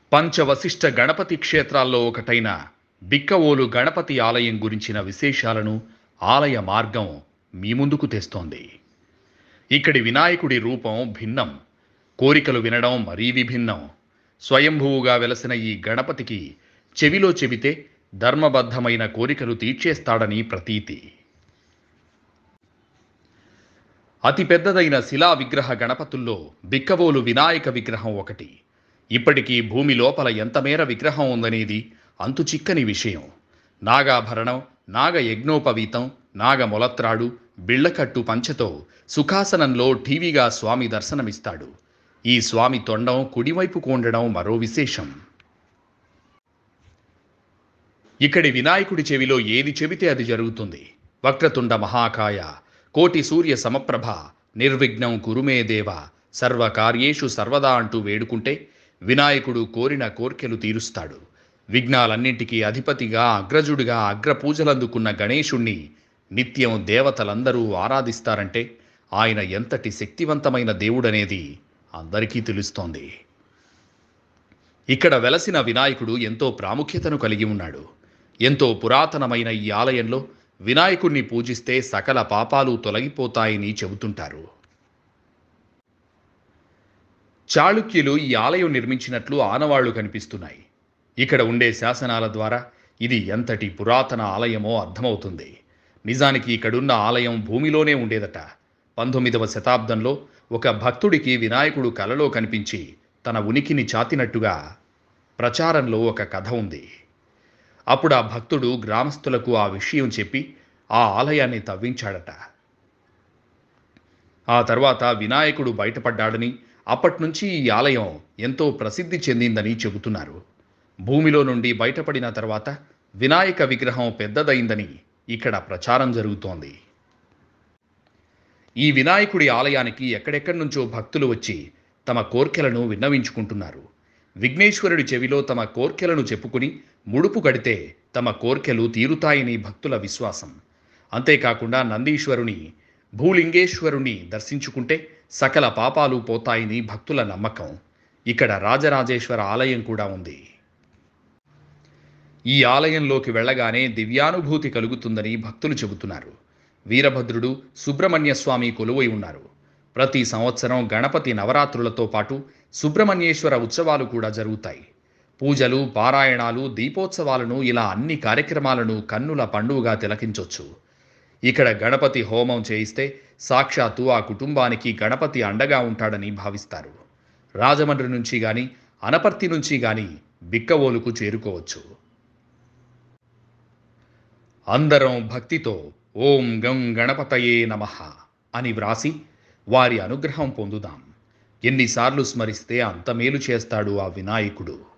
పంచవశిష్ట గణపతి క్షేత్రాల్లో ఒకటైన బిక్కవోలు గణపతి ఆలయం గురించిన విశేషాలను ఆలయ మార్గం మీ ముందుకు తెస్తోంది. ఇక్కడి వినాయకుడి రూపం భిన్నం, కోరికలు వినడం మరీ విభిన్నం. స్వయంభువుగా వెలసిన ఈ గణపతికి చెవిలో చెబితే ధర్మబద్ధమైన కోరికలు తీర్చేస్తాడని ప్రతీతి. అతిపెద్దదైన శిలా విగ్రహ గణపతుల్లో బిక్కవోలు వినాయక విగ్రహం ఒకటి. ఇప్పటికీ భూమి లోపల ఎంతమేర విగ్రహం ఉందనేది అంతుచిక్కని విషయం. నాగాభరణం, నాగ యజ్ఞోపవీతం, నాగ మొలత్రాడు, బిళ్ళకట్టు పంచతో సుఖాసనంలో టీవీగా స్వామి దర్శనమిస్తాడు. ఈ స్వామి తొండం కుడివైపుకు ఉండడం మరో విశేషం. ఇక్కడి వినాయకుడి చెవిలో ఏది చెబితే అది జరుగుతుంది. వక్రతుండ మహాకాయ, కోటి సూర్య సమప్రభ, నిర్విఘ్నం కురుమే దేవ, సర్వకార్యేషు సర్వదా అంటూ వేడుకుంటే వినాయకుడు కోరిన కోర్కెలు తీరుస్తాడు. విఘ్నాలన్నింటికీ అధిపతిగా, అగ్రజుడిగా అగ్రపూజలందుకున్న గణేశుణ్ణి నిత్యం దేవతలందరూ ఆరాధిస్తారంటే ఆయన ఎంతటి శక్తివంతమైన దేవుడనేది అందరికీ తెలుస్తోంది. ఇక్కడ వెలసిన వినాయకుడు ఎంతో ప్రాముఖ్యతను కలిగి ఉన్నాడు. ఎంతో పురాతనమైన ఈ ఆలయంలో వినాయకుణ్ణి పూజిస్తే సకల పాపాలు తొలగిపోతాయని చెబుతుంటారు. చాళుక్యులు ఈ ఆలయం నిర్మించినట్లు ఆనవాళ్లు కనిపిస్తున్నాయి. ఇక్కడ ఉండే శాసనాల ద్వారా ఇది ఎంతటి పురాతన ఆలయమో అర్థమవుతుంది. నిజానికి ఇక్కడున్న ఆలయం భూమిలోనే ఉండేదట. 19వ శతాబ్దంలో ఒక భక్తుడికి వినాయకుడు కలలో కనిపించి తన ఉనికిని చాతినట్టుగా ప్రచారంలో ఒక కథ ఉంది. అప్పుడు ఆ భక్తుడు గ్రామస్తులకు ఆ విషయం చెప్పి ఆ ఆలయాన్ని తవ్వించాడట. ఆ తర్వాత వినాయకుడు బయటపడ్డాడని, అప్పట్నుంచి ఈ ఆలయం ఎంతో ప్రసిద్ధి చెందిందని చెబుతున్నారు. భూమిలో నుండి బయటపడిన తర్వాత వినాయక విగ్రహం పెద్దదైందని ఇక్కడ ప్రచారం జరుగుతోంది. ఈ వినాయకుడి ఆలయానికి ఎక్కడెక్కడి నుంచో భక్తులు వచ్చి తమ కోర్కెలను విన్నవించుకుంటున్నారు. విఘ్నేశ్వరుడి చెవిలో తమ కోర్కెలను చెప్పుకుని ముడుపు కడితే తమ కోర్కెలు తీరుతాయని భక్తుల విశ్వాసం. అంతేకాకుండా నందీశ్వరుని, భూలింగేశ్వరుని దర్శించుకుంటే సకల పాపాలు పోతాయని భక్తుల నమ్మకం. ఇక్కడ రాజరాజేశ్వర ఆలయం కూడా ఉంది. ఈ ఆలయంలోకి వెళ్ళగానే దివ్యానుభూతి కలుగుతుందని భక్తులు చెబుతున్నారు. వీరభద్రుడు, సుబ్రహ్మణ్య స్వామి కొలువై ఉన్నారు. ప్రతి సంవత్సరం గణపతి నవరాత్రులతో పాటు సుబ్రహ్మణ్యేశ్వర ఉత్సవాలు కూడా జరుగుతాయి. పూజలు, పారాయణాలు, దీపోత్సవాలను ఇలా అన్ని కార్యక్రమాలను కన్నుల పండుగగా తిలకించొచ్చు. ఇక్కడ గణపతి హోమం చేయిస్తే సాక్షాత్తు ఆ కుటుంబానికి గణపతి అండగా ఉంటాడని భావిస్తారు. రాజమండ్రి నుంచి గాని, అనపర్తి నుంచి గాని బిక్కవోలుకు చేరుకోవచ్చు. అందరం భక్తితో ఓం గం గణపతయే నమః అని వ్రాసి వారి అనుగ్రహం పొందుదాం. ఎన్నిసార్లు స్మరిస్తే అంత మేలు చేస్తాడు ఆ వినాయకుడు.